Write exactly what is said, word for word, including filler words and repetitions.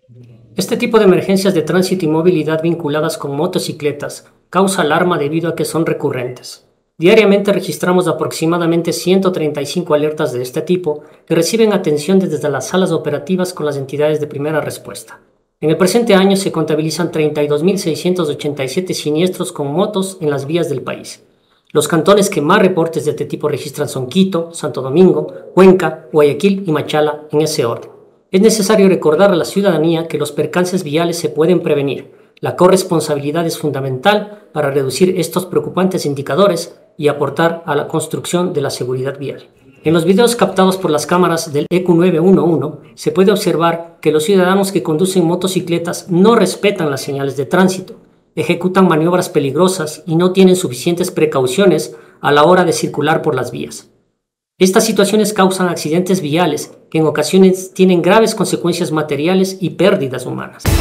Este tipo de emergencias de tránsito y movilidad vinculadas con motocicletas causa alarma debido a que son recurrentes. Diariamente registramos aproximadamente ciento treinta y cinco alertas de este tipo que reciben atención desde las salas operativas con las entidades de primera respuesta. En el presente año se contabilizan treinta y dos mil seiscientos ochenta y siete siniestros con motos en las vías del país. Los cantones que más reportes de este tipo registran son Quito, Santo Domingo, Cuenca, Guayaquil y Machala, en ese orden. Es necesario recordar a la ciudadanía que los percances viales se pueden prevenir. La corresponsabilidad es fundamental para reducir estos preocupantes indicadores y aportar a la construcción de la seguridad vial. En los videos captados por las cámaras del E Q nueve uno uno se puede observar que los ciudadanos que conducen motocicletas no respetan las señales de tránsito, ejecutan maniobras peligrosas y no tienen suficientes precauciones a la hora de circular por las vías. Estas situaciones causan accidentes viales que en ocasiones tienen graves consecuencias materiales y pérdidas humanas.